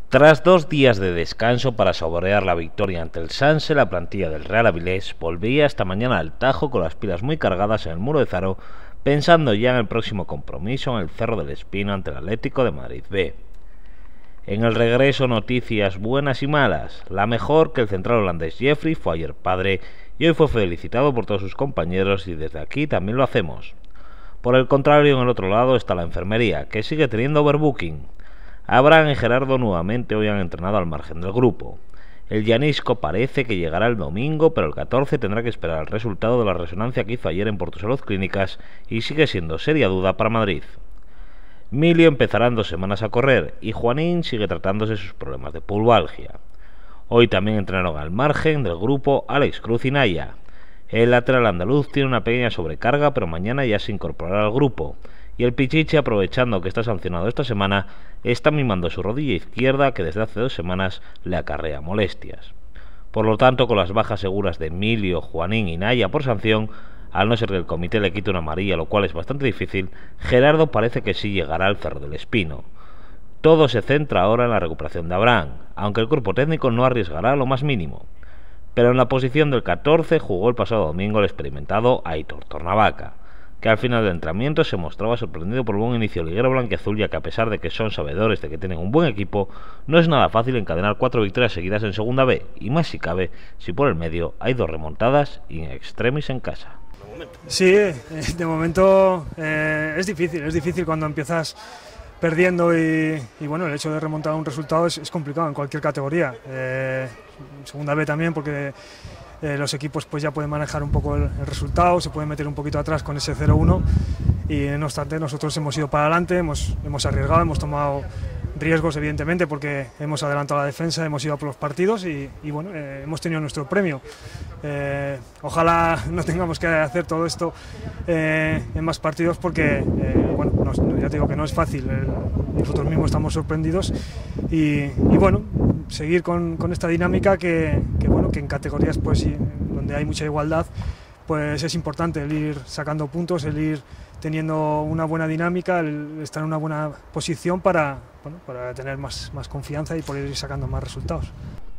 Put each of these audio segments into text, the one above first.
Tras 2 días de descanso para saborear la victoria ante el Sanse, la plantilla del Real Avilés volvía esta mañana al Tajo con las pilas muy cargadas en el Muro de Zaro, pensando ya en el próximo compromiso en el Cerro del Espino ante el Atlético de Madrid B. En el regreso, noticias buenas y malas. La mejor, que el central holandés Jeffrey fue ayer padre y hoy fue felicitado por todos sus compañeros, y desde aquí también lo hacemos. Por el contrario, en el otro lado está la enfermería, que sigue teniendo overbooking. Abraham y Gerardo nuevamente hoy han entrenado al margen del grupo. El llanisco parece que llegará el domingo, pero el 14 tendrá que esperar el resultado de la resonancia que hizo ayer en Portusalud Clínicas y sigue siendo seria duda para Madrid. Milio empezará en 2 semanas a correr y Juanín sigue tratándose sus problemas de pulvalgia. Hoy también entrenaron al margen del grupo Alex Cruz y Naya. El lateral andaluz tiene una pequeña sobrecarga, pero mañana ya se incorporará al grupo. Y el Pichichi, aprovechando que está sancionado esta semana, está mimando su rodilla izquierda, que desde hace 2 semanas le acarrea molestias. Por lo tanto, con las bajas seguras de Emilio, Juanín y Naya por sanción, al no ser que el comité le quite una amarilla, lo cual es bastante difícil, Gerardo parece que sí llegará al Cerro del Espino. Todo se centra ahora en la recuperación de Abraham, aunque el cuerpo técnico no arriesgará lo más mínimo. Pero en la posición del 14 jugó el pasado domingo el experimentado Aitor Tornavaca, que al final del entrenamiento se mostraba sorprendido por el buen inicio liguero blanquiazul, ya que a pesar de que son sabedores de que tienen un buen equipo, no es nada fácil encadenar 4 victorias seguidas en Segunda B, y más si cabe, si por el medio hay 2 remontadas in extremis en casa. Sí, de momento es difícil cuando empiezas perdiendo y bueno, el hecho de remontar un resultado es complicado en cualquier categoría. Segunda B también, porque los equipos pues ya pueden manejar un poco el resultado, se pueden meter un poquito atrás con ese 0-1 y no obstante nosotros hemos ido para adelante, hemos arriesgado, hemos tomado riesgos evidentemente porque hemos adelantado la defensa, hemos ido a por los partidos y bueno, hemos tenido nuestro premio. Ojalá no tengamos que hacer todo esto en más partidos porque bueno, ya te digo que no es fácil, nosotros mismos estamos sorprendidos y bueno, seguir con esta dinámica que bueno, que en categorías pues donde hay mucha igualdad pues es importante el ir sacando puntos, el ir teniendo una buena dinámica, el estar en una buena posición para tener más confianza y poder ir sacando más resultados.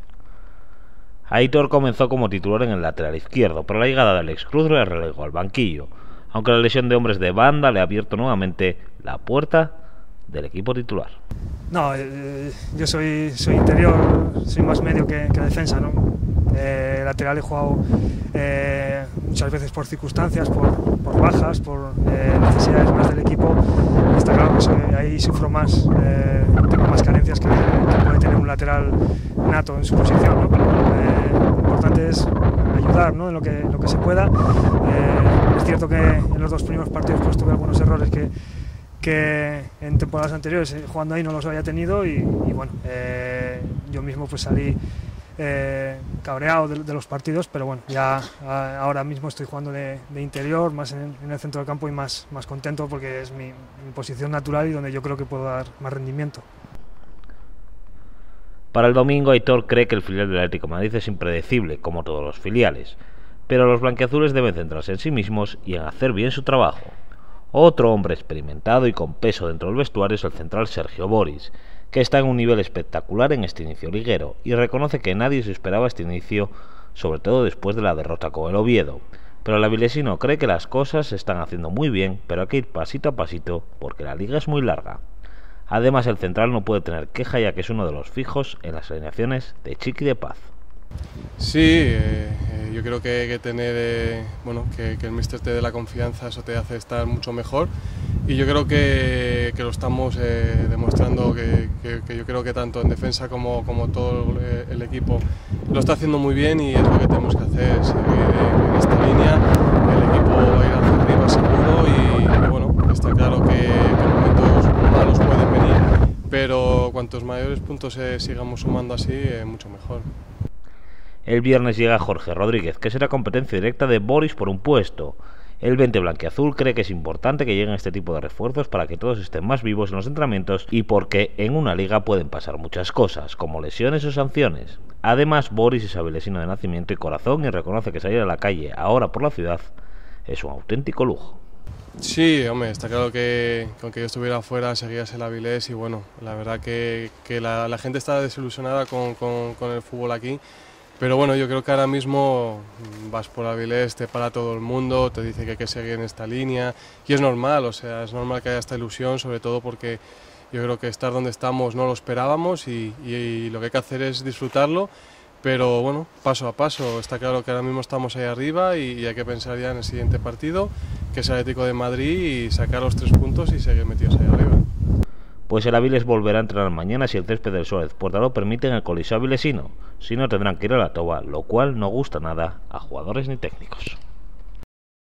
Aitor comenzó como titular en el lateral izquierdo, pero la llegada de Alex Cruz le relegó al banquillo, aunque la lesión de hombres de banda le ha abierto nuevamente la puerta del equipo titular. No, yo soy interior, soy más medio que defensa, ¿no? Lateral he jugado muchas veces por circunstancias, por bajas, por necesidades más del equipo. Está claro que ahí sufro más, tengo más carencias que puede tener un lateral nato en su posición, ¿no? Pero lo importante es ayudar, ¿no? En lo que se pueda. Es cierto que en los 2 primeros partidos pues tuve algunos errores que en temporadas anteriores jugando ahí no los había tenido y bueno, yo mismo pues salí cabreado de los partidos, pero bueno, ya ahora mismo estoy jugando de interior, más en el centro del campo y más contento porque es mi posición natural y donde yo creo que puedo dar más rendimiento. Para el domingo, Aitor cree que el filial del Atlético de Madrid es impredecible, como todos los filiales, pero los blanquiazules deben centrarse en sí mismos y en hacer bien su trabajo. Otro hombre experimentado y con peso dentro del vestuario es el central Sergio Boris, que está en un nivel espectacular en este inicio liguero y reconoce que nadie se esperaba este inicio, sobre todo después de la derrota con el Oviedo. Pero el avilesino cree que las cosas se están haciendo muy bien, pero hay que ir pasito a pasito porque la liga es muy larga. Además, el central no puede tener queja, ya que es uno de los fijos en las alineaciones de Chiqui de Paz. Sí, yo creo que tener, bueno, que el míster te dé la confianza, eso te hace estar mucho mejor y yo creo que lo estamos demostrando, que yo creo que tanto en defensa como todo el equipo lo está haciendo muy bien y es lo que tenemos que hacer, seguir en esta línea, el equipo va a ir hacia arriba seguro y bueno, está claro que momentos malos pueden venir, pero cuantos mayores puntos sigamos sumando así, mucho mejor. El viernes llega Jorge Rodríguez, que será competencia directa de Boris por un puesto. El 20 blanquiazul cree que es importante que lleguen este tipo de refuerzos para que todos estén más vivos en los entrenamientos y porque en una liga pueden pasar muchas cosas, como lesiones o sanciones. Además, Boris es avilesino de nacimiento y corazón y reconoce que salir a la calle ahora por la ciudad es un auténtico lujo. Sí, hombre, está claro que aunque yo estuviera afuera seguías el Avilés y bueno, la verdad que la gente está desilusionada con el fútbol aquí, pero bueno, yo creo que ahora mismo vas por Avilés, te para todo el mundo, te dice que hay que seguir en esta línea y es normal, o sea, es normal que haya esta ilusión, sobre todo porque yo creo que estar donde estamos no lo esperábamos y lo que hay que hacer es disfrutarlo. Pero bueno, paso a paso, está claro que ahora mismo estamos ahí arriba y hay que pensar ya en el siguiente partido, que es el Atlético de Madrid, y sacar los 3 puntos y seguir metidos ahí arriba. Pues el Avilés volverá a entrenar mañana si el césped del Suárez Puerta lo permite en el Coliseo avilesino. Si no, tendrán que ir a la Toba, lo cual no gusta nada a jugadores ni técnicos.